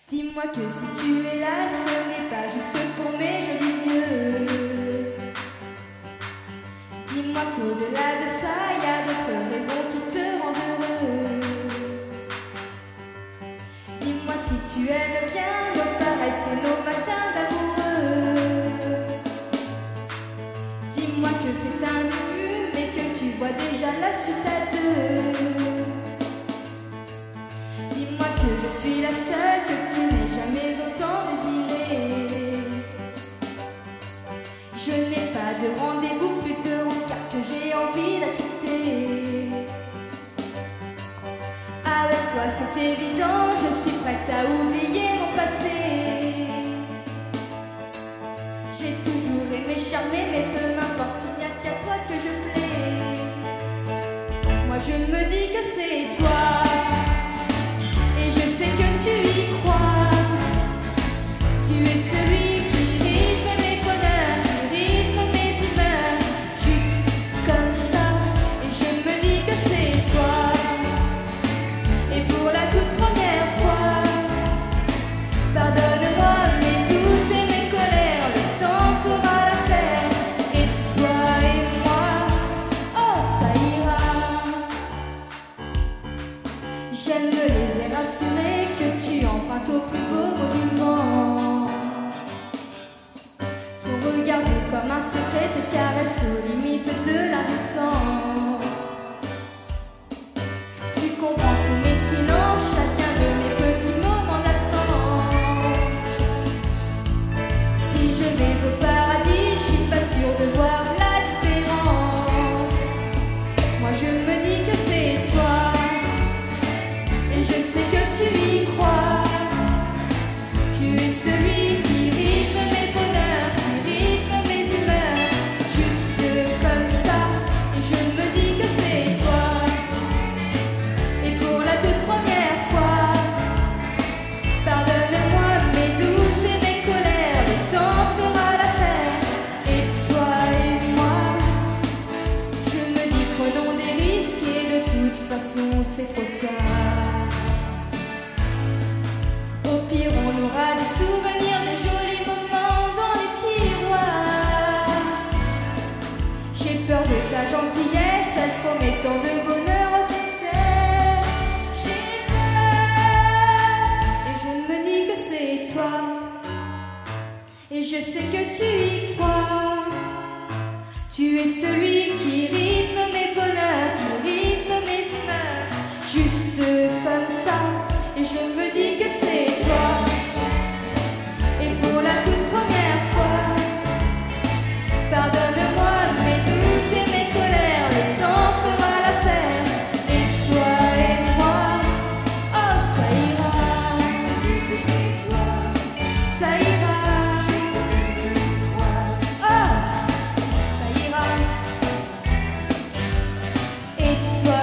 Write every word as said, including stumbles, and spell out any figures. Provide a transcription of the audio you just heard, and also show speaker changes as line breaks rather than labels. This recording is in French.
Dis-moi que si tu es là, ce n'est pas juste pour mes jolis yeux. Dis-moi qu'au-delà de ça, il y a d'autres raisons qui te rendent heureux. Dis-moi si tu aimes bien nos caresses et nos matins d'amoureux. Dis-moi que c'est un début, mais que tu vois déjà la suite à deux. Dis-moi que je suis la seule que tu n'aies jamais autant désirée. Je n'ai pas de rendez-vous, plus de rencard que j'ai envie d'accepter. Avec toi c'est évident, je suis prête à oublier mon passé. J'ai toujours aimé charmer, mais peu m'importe s'il n'y a qu'à toi que je plais. Moi je me dis que c'est toi, et je sais que tu y crois. Tu es celui qui rythme mes bonheurs, qui rythme mes humeurs, juste comme ça. Et je me dis que c'est toi. Et pour la toute première fois, pardonne-moi mes doutes et mes colères, le temps fera l'affaire. Et toi et moi, oh ça ira. J'aime me laisser rassurer que tu empruntes au plus beau monument. Ton regard est comme un secret, tes caresses aux limites de l'indécent. Tu comprends tous mes silences, chacun de mes petits moments d'absence. Si je vais au paradis, je suis pas sûre de voir la différence. Moi je me dis que c'est toi, et je sais que tu y crois. Tu es celui qui rythme mes bonheurs, qui rythme mes humeurs, juste comme ça. Et je me dis que c'est toi. Et pour la toute première fois, pardonne-moi mes doutes et mes colères, le temps fera l'affaire. Et toi et moi, je me dis prenons des risques, et de toute façon c'est trop tard. Au pire on aura des souvenirs, des jolis moments dans les tiroirs. J'ai peur de ta gentillesse, elle promet tant de bonheur, tu sais. J'ai peur, et je me dis que c'est toi. Et je sais que tu y crois. Tu es celui qui rythme mes bonheurs, qui rythme mes humeurs, juste comme ça. Et je me dis que c'est toi. Et pour la toute première fois, pardonne-moi mes doutes et mes colères, le temps fera l'affaire. Et toi et moi, oh ça ira. Ça ira. Oh, ça ira. Et toi